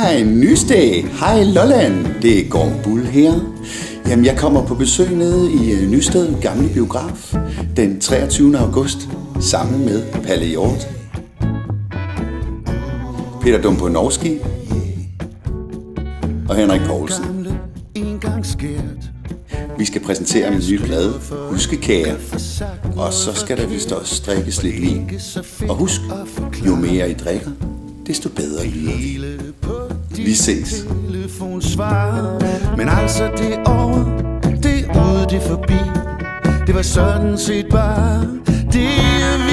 Hej Nysted, hej Lolland, det er Gorm Bull her. Jamen, jeg kommer på besøg nede i Nysted Gamle Biograf den 23. august sammen med Palle Hjort, Peter Domponowski og Henrik Poulsen. Vi skal præsentere min nye plade, Huskekager, og så skal der vist også strikkes lidt vin. Og husk, jo mere I drikker, desto bedre lyder vi. Vi ses. Men altså det over, det ude, det forbi. Det var sådan set bare det